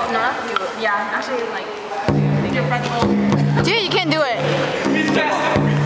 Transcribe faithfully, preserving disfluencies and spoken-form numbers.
No, not do it. Yeah, actually, like, I think your front. Dude, you can't do it.